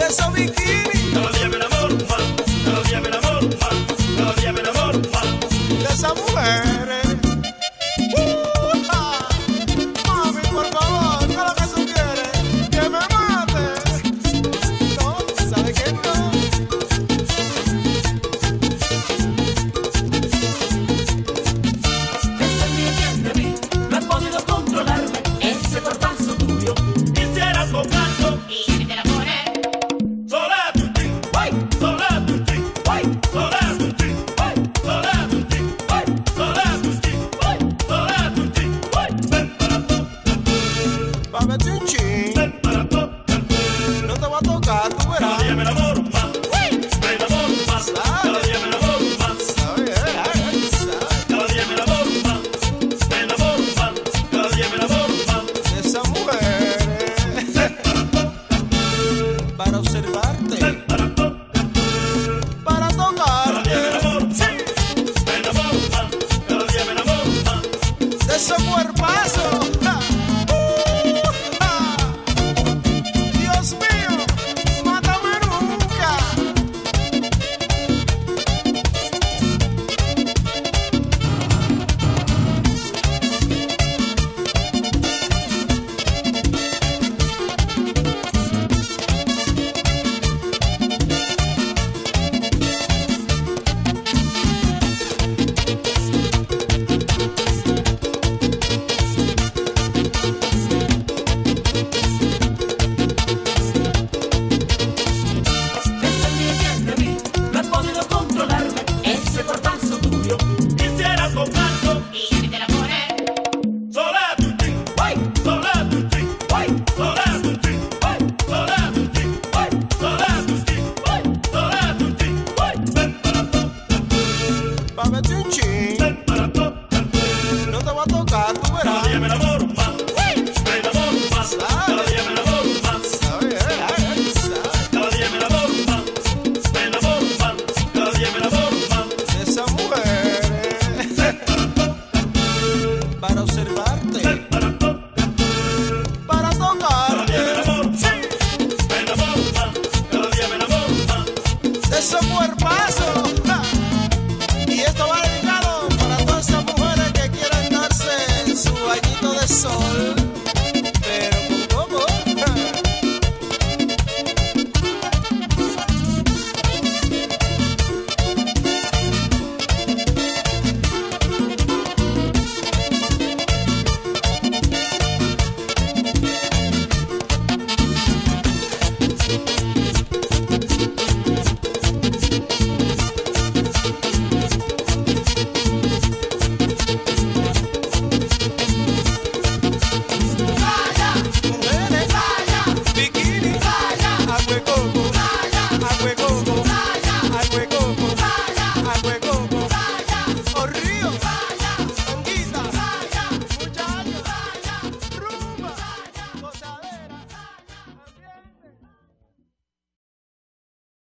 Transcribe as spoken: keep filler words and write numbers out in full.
esos bikinis. Cada día me enamoro más, cada día me enamoro más, cada día me enamoro más De esas mujeres. Uh, ah. Mami, por favor, ¿qué es lo que tú quieres? Que me mate. No, ¿sabe qué no? Ese es mi bien de mí, no he podido controlarme. Ese cuerpazo tuyo, quisiera tocarlo Y meter a poner. sola tutti, ¡Uy! sola tutti, ¡Uy! sola tutti, sola tutti, sola tutti, sola tutti. Ven para tocar, Bebe chin chin. ven para tocar. No te va a tocar, tú verás.